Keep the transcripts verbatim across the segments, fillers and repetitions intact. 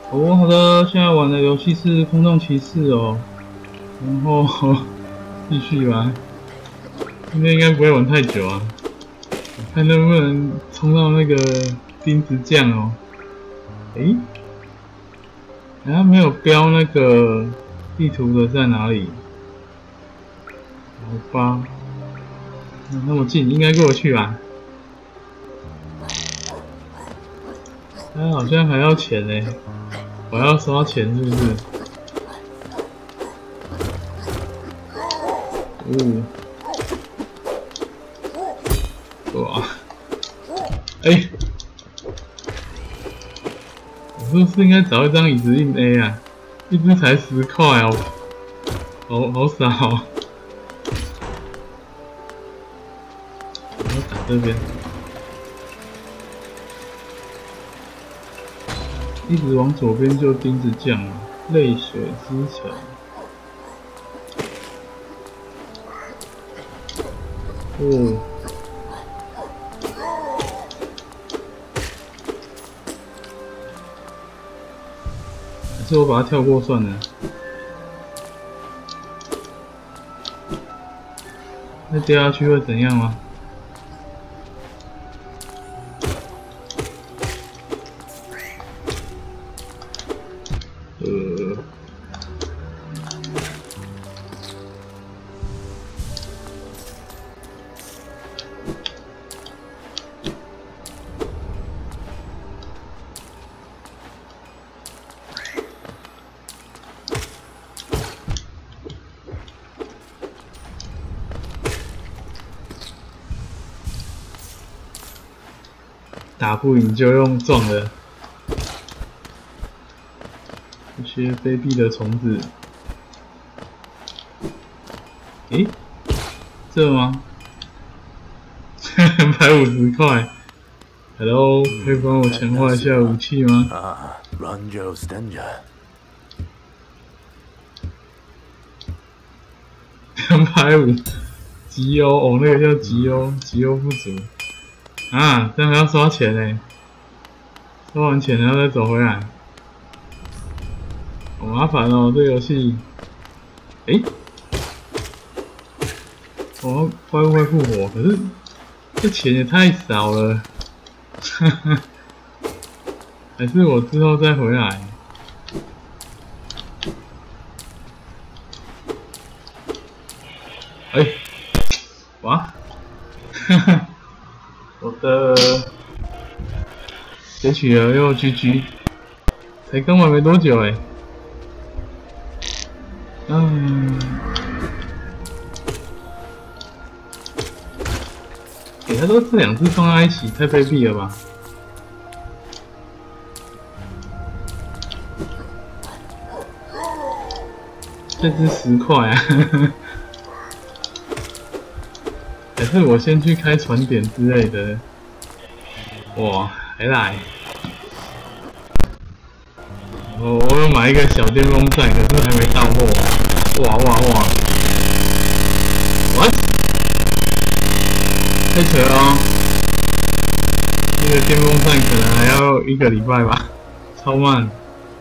哦，好的，现在玩的游戏是《空洞骑士》哦，然后继续玩，今天应该不会玩太久啊，看能不能冲到那个钉子匠哦。诶，好像没有标那个地图的在哪里，好吧，那么近，应该过得去吧？他好像还要钱呢，我要刷钱是不是？哦，哇，哎、欸，我是不是应该找一张椅子印 A 啊？一只才十块哦，好好少哦。我要打这边，一直往左边就钉子匠了，泪水之城。哦。还是我把它跳过算了。那掉下去会怎样吗？呃，打不赢就用撞的。这些卑鄙的虫子。诶，这吗？两百五十块。Hello， 可以帮我强化一下武器吗？ 啊 ，Ranjo Stenger。 两百五，急欧哦，那个叫急欧，急欧不足。啊，这样还要刷钱嘞！刷完钱然后再走回来，好麻烦哦，这个游戏。诶，我怪物会复活，可是这钱也太少了，哈哈。还是我之后再回来。哎，哇，哈哈，我的截取了又 G G， 才刚玩没多久哎。嗯，给他说这两只放在一起太卑鄙了吧？这只十块啊！还是我先去开船点之类的。哇，还来！我我有买一个小电风扇，可是还没到货。哇哇哇 ！What？ 太扯了哦！那个电风扇可能还要一个礼拜吧，超慢。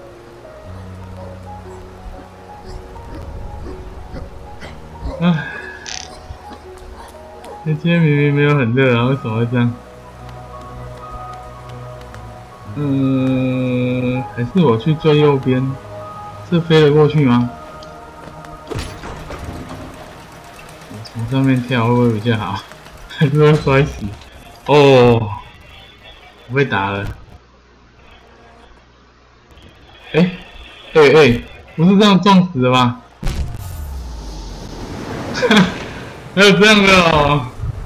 唉，今天明明没有很热啊，为什么会这样？嗯，还是我去最右边，这飞得过去吗？从上面跳会不会比较好？还是会摔死？哦，我被打了。哎，哎哎，不是这样撞死的吧？还有这样的哦。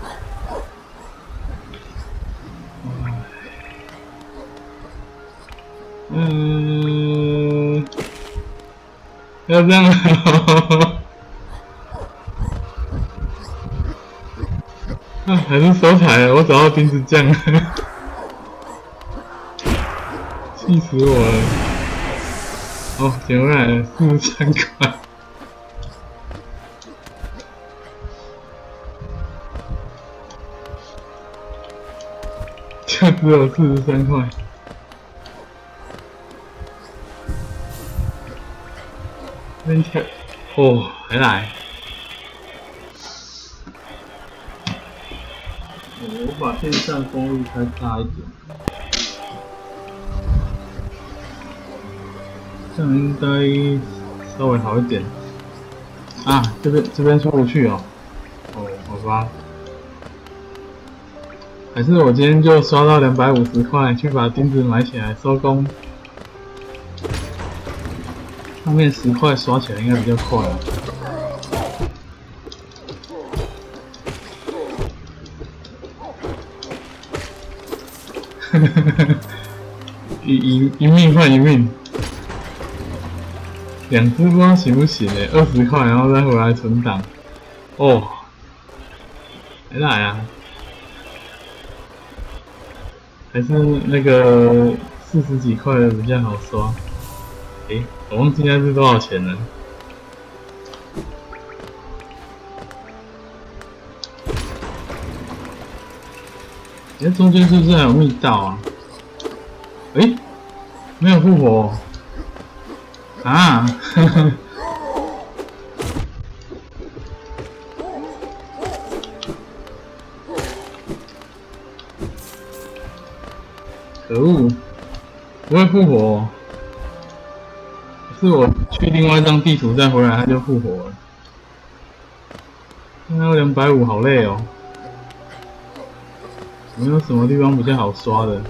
嗯，要这样的哦。啊，还是收起来了，我找到钉子匠了，气死我了！哦，捡回来了，四十三块。就只有四十三块。 边跳，哦，还来。我把电扇风力开大一点，这样应该稍微好一点。啊，这边这边出不去哦。哦，好吧。还是我今天就刷到两百五十块，去把钉子买起来收工。上面十块刷起来应该比较快啊。一一一命换一命，两只不知道行不行诶、欸，二十块然后再回来存档。哦，还来啊？还是那个四十几块的比较好刷。诶、欸，我忘记那是多少钱了。那中间是不是还有密道啊？诶、欸，没有复活、哦、啊！呵呵可恶，不会复活、哦。可是我去另外一张地图再回来，它就复活了。现在要两百五，好累哦。有没有什么地方比较好刷的？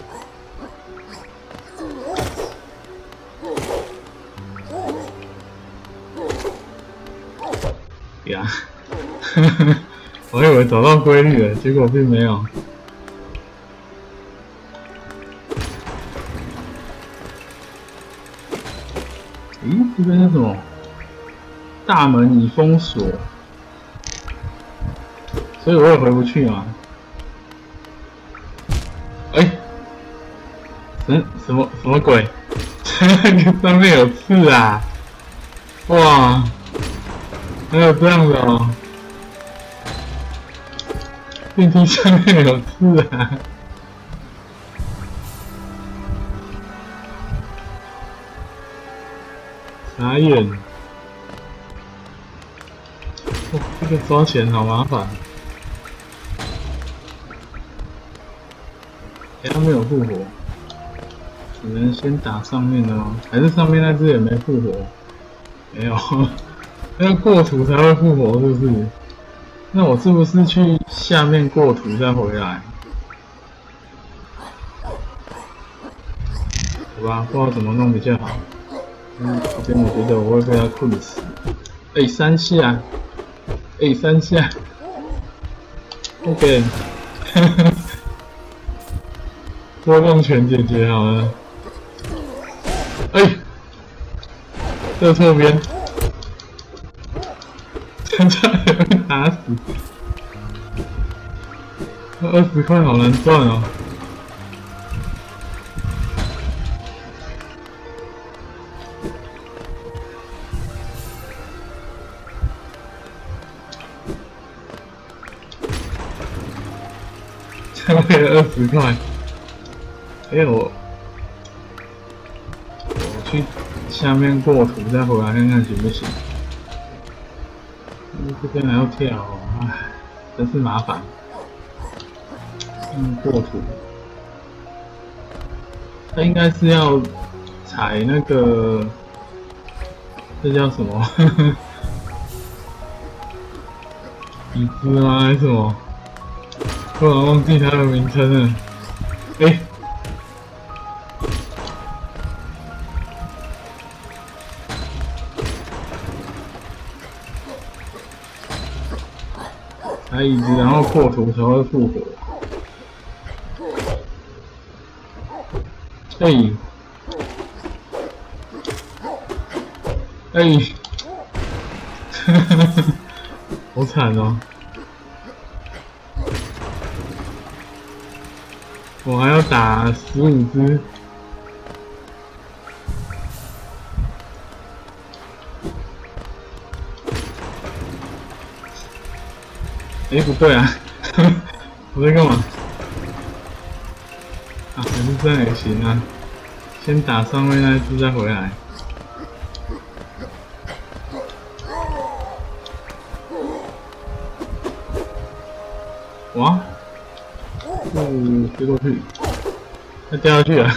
呀，我以为找到规律了，结果并没有。咦，这边是什么？大门已封锁，所以我也回不去嘛。哎、欸，什什么什么鬼？上面有刺啊！哇，还有这样的哦，电梯上面有刺啊！傻眼！哦，这个刷钱好麻烦。哎、欸，他没有复活，只能先打上面的吗？还是上面那只也没复活？没有，要过图才会复活，是不是？那我是不是去下面过图再回来？好吧，不知道怎么弄比较好。嗯，这边我觉得我会被他困死。哎、欸，三下，哎、欸，三下 ，OK， 波动拳解决好了。哎、欸，这错边，差点被打死。这二十块好难赚哦。才为了二十块，哎、欸、我我去下面过图再回来看看行不行？这边还要跳、哦，唉，真是麻烦。嗯，过图，它应该是要踩那个，这叫什么？椅子吗？还是什么？突然忘记它的名称了。哎、欸，踩椅子，然后破图才会复活。哎、欸，哎、欸，哈哈哈，好惨哦！我还要打十五只，哎、欸，不对啊，我在干嘛？啊，还是这样也行啊，先打上面那只再回来。 哇！哦，飞过去，它掉下去了。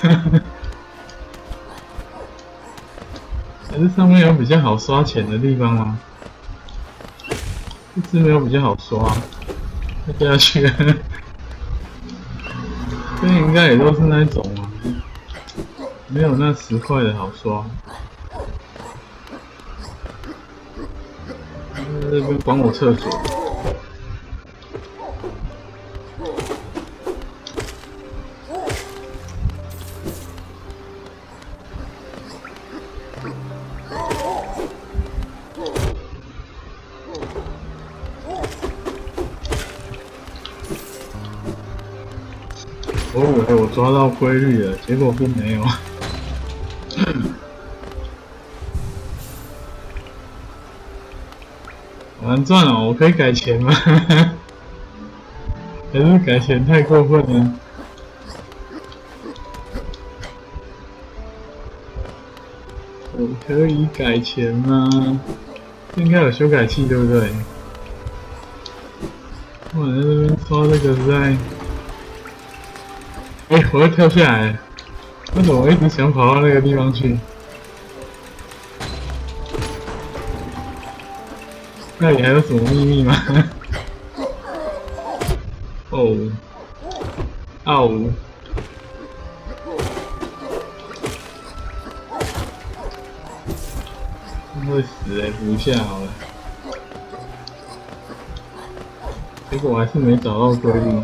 还是上面有比较好刷钱的地方吗？这只没有比较好刷，它掉下去了。这应该也都是那种啊，没有那十块的好刷。在这边管我厕所。我以为我抓到规律了，结果并没有。好难赚哦！我可以改钱吗？还是改钱太过分了？我可以改钱吗？应该有修改器对不对？我在这边刷这个在。哎、欸，我要跳下来！为什么我一直想跑到那个地方去？那里还有什么秘密吗？哦，哦，会死哎、欸，补一下好了。结果我还是没找到规律。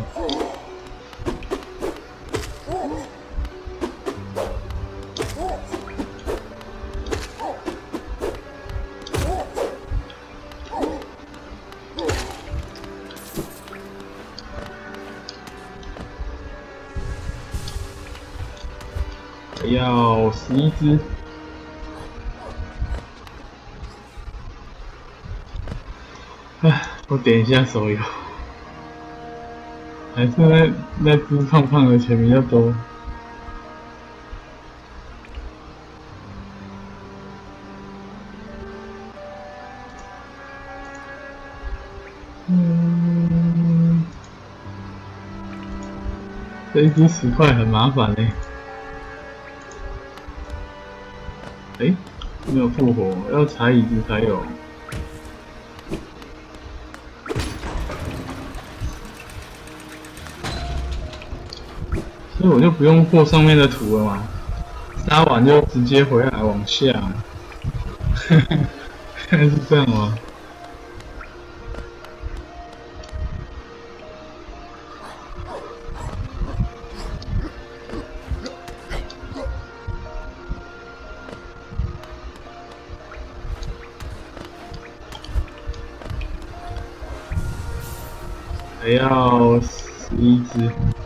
要十一只，唉，我点一下手游，还是那那只胖胖的钱比较多。嗯，这一只十块很麻烦嘞、欸。哎、欸，没有复活，要踩椅子才有。所以我就不用过上面的图了嘛，杀完就直接回来往下。原来是这样吗？还要十一只，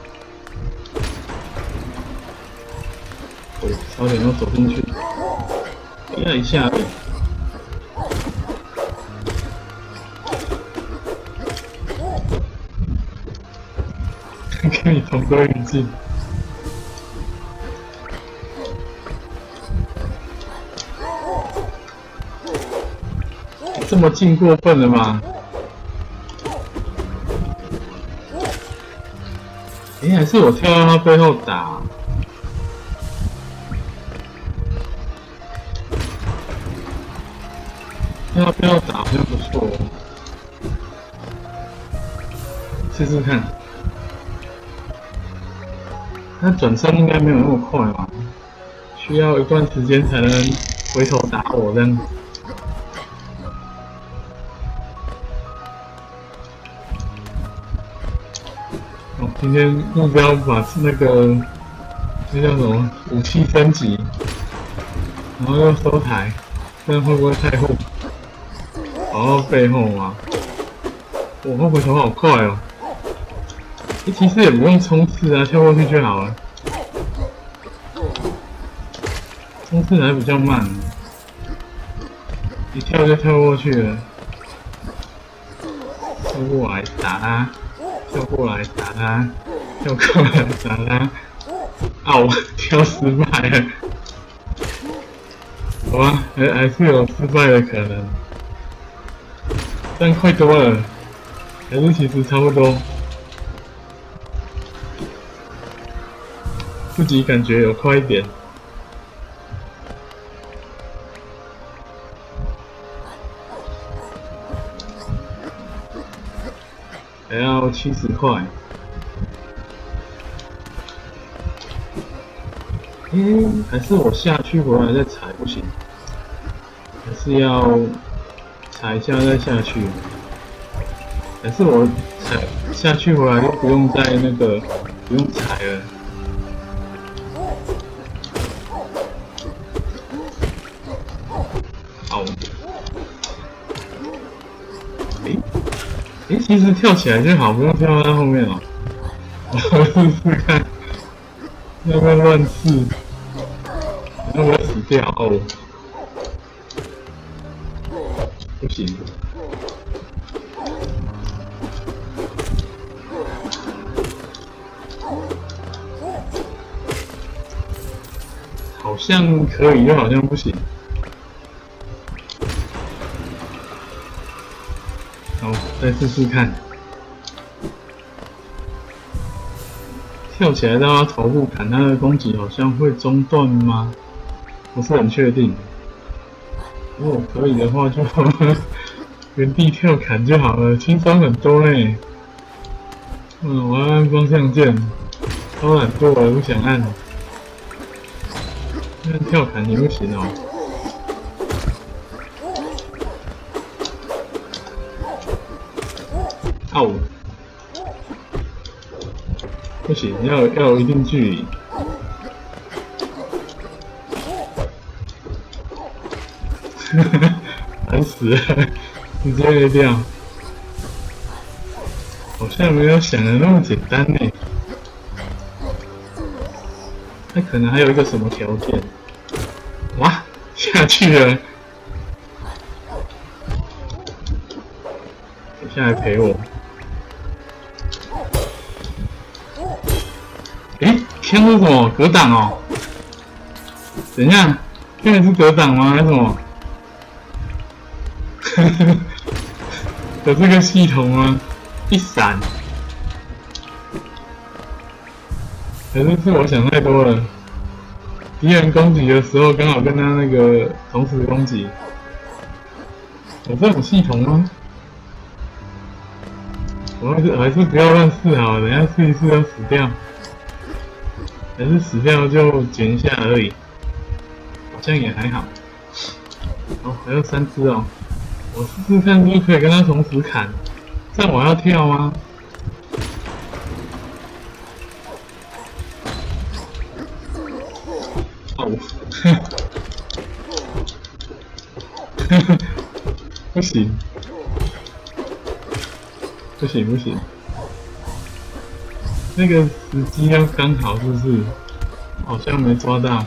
哦，差点要走进去，压一下而已。跟你同归于尽。这么近过分了吗？哎、欸，还是我跳到他背后打。跳到背后打好像不错哦，试试看。他转身应该没有那么快吧？需要一段时间才能回头打我这样。哦，今天目标把那个那叫什么武器升级，然后又收台，这样会不会太后？跑到背后吗？我后回头好快哦！其实也不用冲刺啊，跳过去就好了。冲刺还比较慢，一跳就跳过去了。跳过来打他，跳过来打他，跳过来打他。啊！我跳失败了。好吧，还还是有失败的可能。但快多了，还是其实差不多。 自己感觉有快一点。还要七十块。嗯，还是我下去回来再踩不行，还是要踩一下再下去。还是我踩下去回来就不用再那个不用踩了。好。诶诶，其实跳起来就好，不用跳到后面了。我试试看，要不要乱试？要不要死掉？哦，不行。好像可以，又好像不行。好，再试试看。跳起来到他头部砍他的攻击，好像会中断吗？不是很确定。如果可以的话就，就原地跳砍就好了，轻松很多嘞。嗯，我要按方向键，超懒惰了，不想按。按跳砍也不行哦。哦，不行，要要有一定距离。烦死了，直接没掉。好像没有想的那么简单呢。那可能还有一个什么条件？哇，下去了！下来陪我。诶，枪是什么？格挡哦？等一下，现在是格挡吗？还是什么？有这个系统吗？一闪，可是是我想太多了。敌人攻击的时候，刚好跟他那个同时攻击，有这种系统吗？我还是还是不要乱试好了，等一下试一试就死掉，还是死掉就捡一下而已，好像也还好。哦，还有三只哦。我试试看是不是可以跟他同时砍，这样我要跳吗？哦，不行，不行不行，那个时机要刚好，是不是？好像没抓到。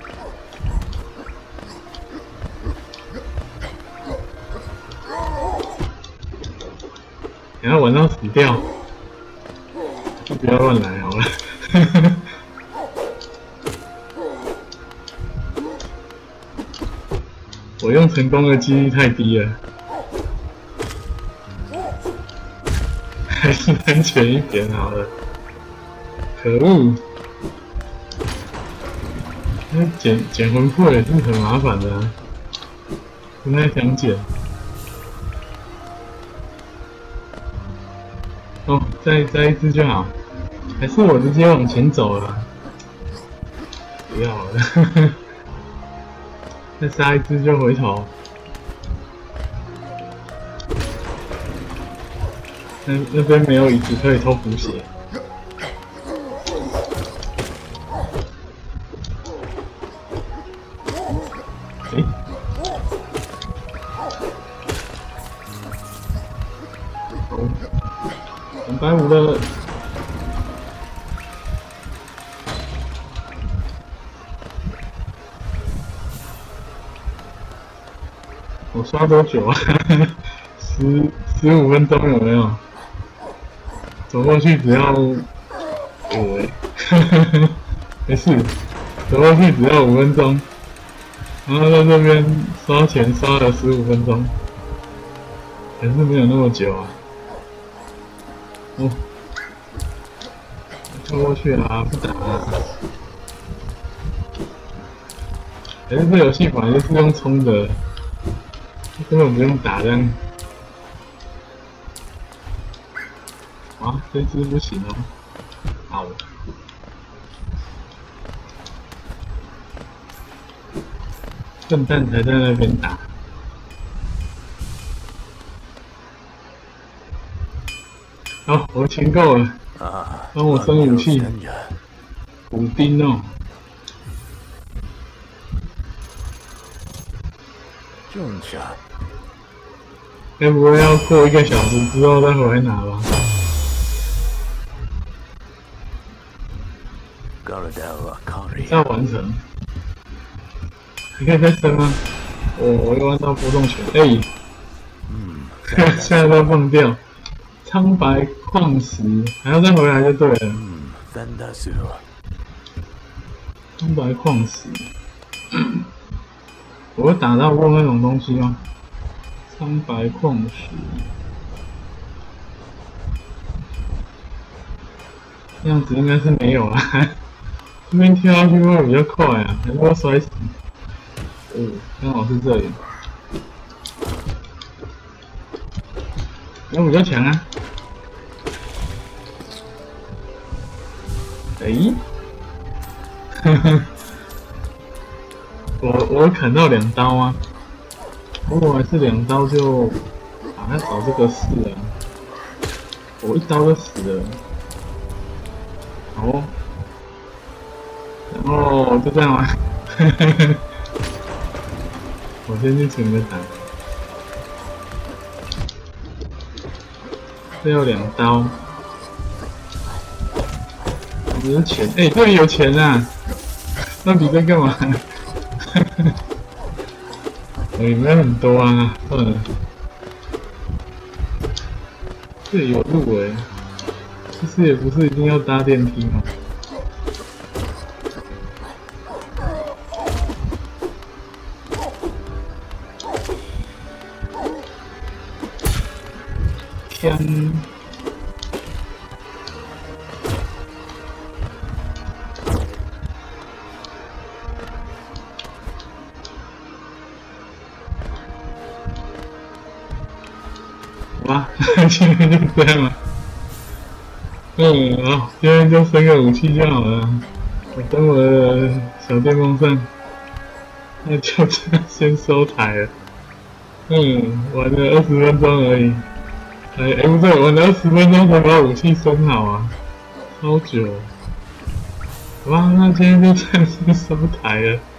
然后玩到死掉，就不要乱来好了。我用成功的几率太低了，还是安全一点好了。可恶！那捡捡魂魄也是很麻烦的啊，不太想捡。哦，再再一只就好，还是我直接往前走了？不要了，再杀一只就回头。那那边没有椅子可以偷补血。诶，好，两百五了。我刷多久啊？十十五分钟有没有？走过去只要五诶，没事，走过去只要五分钟，然后在这边刷钱刷了十五分钟，还是没有那么久啊。哦，跳过去啊，不打了。 可是这游戏本来就是用冲的，根本不用打这样。啊，这只不行哦，好。笨蛋才在那边打。好，我钱够了，帮我升武器。补丁哦。该不会要过一个小时之后再回来拿吧？要完成。你可以再升吗？我我又按到波动拳，哎、欸，现在都放掉。苍白矿石还要再回来就对了。苍白矿石，我会打到过那种东西吗？苍白矿石，这样子应该是没有啦。这边跳下去会比较快啊，还是会摔死？哦，刚好是这里，我比较强啊。哎、欸，呵呵，我我砍到两刀啊，如果还是两刀就啊，要找这个事啊，我一刀就死了。好、哦，然后就这样啊，呵呵呵，我先去请个打，这要两刀。只是钱，哎、欸，这里有钱啊！那比这干嘛？里面很多啊，算了。这里有路哎、欸，其实也不是一定要搭电梯嘛。天。哇，今天就这样了。嗯，好，今天就升个武器就好了。我等我的小电风扇，那就这样先收台了。嗯，玩了二十分钟而已。哎、欸，不对，玩了二十分钟才把武器升好啊，超久。好吧，那今天就这样先收台了。